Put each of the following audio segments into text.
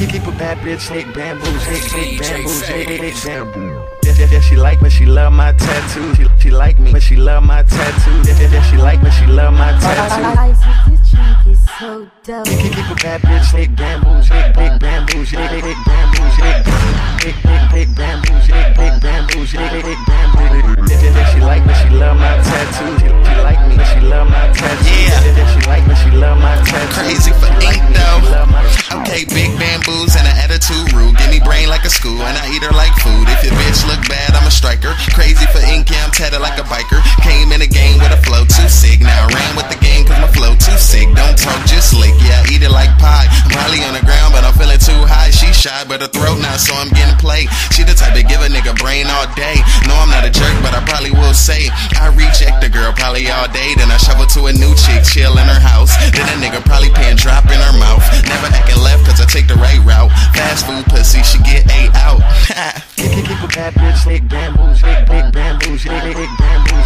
Keep a bad bitch, hate bamboo, hate bamboo, hate bamboo. Yeah, she like me, she love my tattoo. She like me, but she love my tattoo. Yeah, she like me, she love my tattoo. Ice with this drink is so dope. Keep a bad bitch, hate bamboo, hate bamboo, hate bamboo, hate bamboo, hate bamboo, hate bamboo. Yeah, she like me, she love my tattoo. She like me, but she love my tattoo. Yeah, she like me, she love my tattoo. Crazy for ink though. Okay, big bamboos and an attitude rude. Give me brain like a school and I eat her like food. If your bitch look bad, I'm a striker. Crazy for ink, yeah, I'm tatted like a biker. Came in the game with a flow too sick. Now I ran with the game cause my flow too sick. Don't talk, just slick. Yeah, I eat it like pie. I'm probably on the ground, but I'm feeling too high. She shy, but her throat now, so I'm getting played. She the type to give a nigga brain all day. No, I'm not a jerk, but I probably will say I reject the girl probably all day. Then I shovel to a new chick, chill in her house. Then a nigga probably pan drop in her mouth. Never acting left cause I take the right route. Fast food pussy, she get ate out. Keep a bad bitch, hate bamboo, hate bamboo, hate bamboo,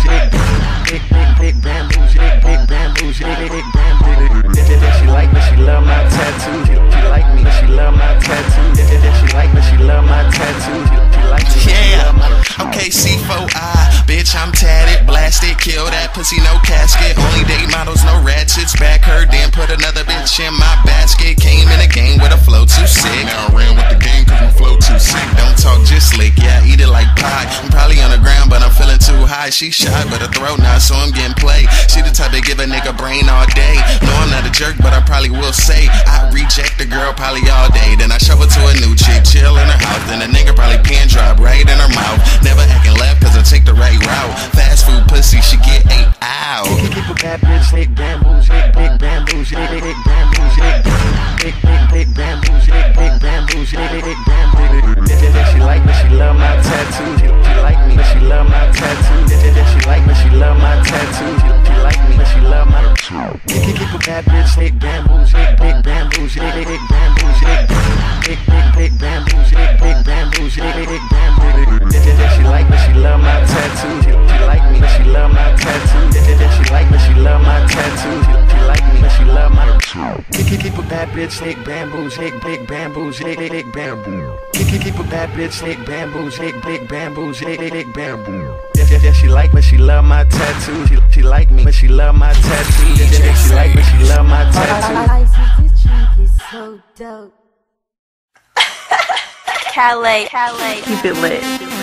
hate bamboo, hate bamboo, hate bamboo. Yeah, she like me, she love my tattoo. She like me, she love my tattoo. Yeah, she like me, she love my tattoo. She like me, she love my tattoo. Okay, C4I, bitch, I'm tatted, blasted, kill that pussy, no casket. Only date models, no ratchets. Back her, then put another bitch in my basket. Came in the game with a flow too sick. Now I ran with the game cause my flow too sick. Don't talk, just slick, yeah, I eat it like pie. I'm probably on the ground, but I'm feeling too high. She shy, but her throat now, so I'm getting played. She the type to give a nigga brain all day. No, I'm not a jerk, but I probably will say I reject the girl probably all day. Then I shovel to a new chick, chill in her house. Then a nigga probably pan drop right in her mouth. Never acting left cause I take the right route. Fast food pussy, she get ate out. Keep a bad bitch, hate bamboo, hate bamboo, hate bamboo, hate bamboo, hate bamboo, hate bamboo. Yeah, she like me, she love my tattoo. She like me, but she love my tattoo. Yeah, she like me, she love my tattoo. She like me, but she love my tattoo. Keep a bad bitch, hate bamboo, hate bamboo, hate bamboo, hate bamboo, hate bamboo, hate bamboo. Yeah, she like me, she love my tattoo. She like me, but she love my tattoo. Yeah, she like me, she love my tattoo. She like me, but she love my tattoo. Keep a bad bitch, hate bamboos, hate bamboos, hate bamboo. Keep a bad bitch, hate bamboos, hate bamboos, hate bamboo. Yeah, she like me, she love my tattoo. She like me, but she love my tattoo. Yeah, she like me, she love my tattoo. Ice with this drink is so dope. Calais, keep it lit.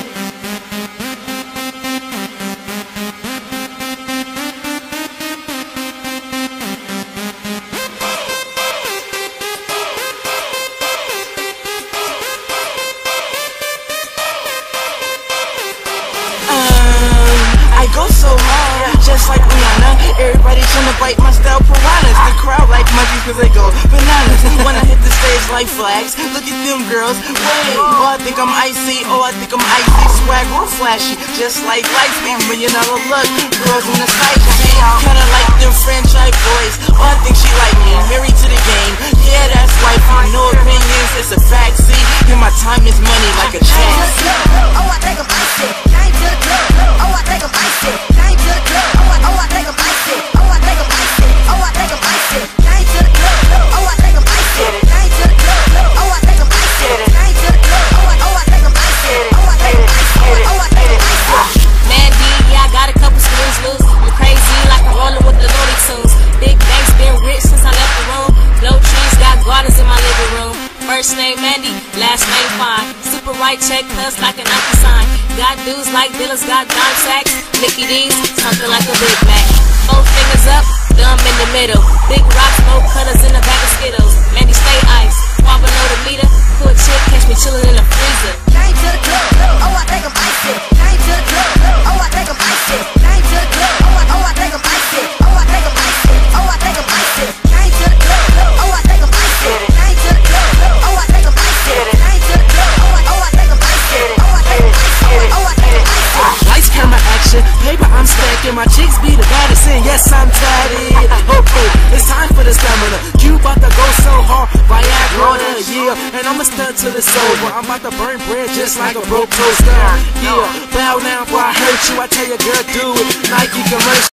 I go so hard, just like Rihanna. Everybody tryna bite my style piranhas. The crowd like monkeys cause they go bananas. When I hit the stage like flags, look at them girls, wait. Oh, I think I'm icy, oh, I think I'm icy. Swag real flashy, just like lights. $1 million look, girls in the sight. Kinda like them franchise boys, oh, I think she like me. Married to the game, yeah, that's wifey. No opinions, it's a fact, see. And my time is money like a chain. Oh, I think I'm icy. Came to the club. Oh, I think I'm icy. Came to the club. Oh, I think I'm icy. Oh, I think I'm icy. Oh, I think I'm icy. Came to the club. Oh, I think I'm icy. Came to the club. Oh, I think I'm icy. Came to the club. Oh, I think I'm icy. Oh, I think I'm icy. Oh, I think I'm icy. Mandy, yeah, I got a couple screws loose. I'm crazy like I'm rolling with the Looney Tunes. Big banks been rich since I left the room. Glow trees got gardens in my living room. First name Mandy, last name Fine. Super white check cuss like an Nike sign. Got dudes like dealers, got dime sacks. Mickey D's, something like a Big Mac. 4 fingers up, thumb in the middle. Big rocks, no cutters in the bag of Skittles. Mandy stay ice, far below the meter. Cool chick, catch me chillin' in the freezer. Came to the club. Oh, I think I'm icy. Came to the club. Oh, I think I'm icy. Came to the club. Oh, I think I'm icy. Oh, I think I'm icy. Oh, I think I'm icy. Came to the club. Oh, I think I'm icy. Came to the club. Oh, I think I'm icy. Came to the club. Oh, I think I'm icy. Oh, I think I'm icy. Oh, I think I'm icy. Lights, camera, action, paper, I'm stacking. My cheeks be the baddest, and yes, I'm tatted. Okay, it's time for the stamina. You about to go so hard, Viagra, yeah. And I'ma stunt till it's over. I'm about to burn bread just like a broke toaster. Yeah, bow now, boy, I hurt you. I tell your girl, do it. Nike commercial.